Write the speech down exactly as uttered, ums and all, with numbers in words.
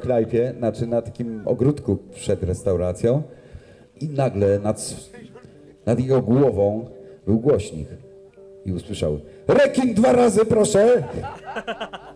knajpie, znaczy na takim ogródku przed restauracją i nagle nad, nad jego głową był głośnik i usłyszał: rekin dwa razy proszę!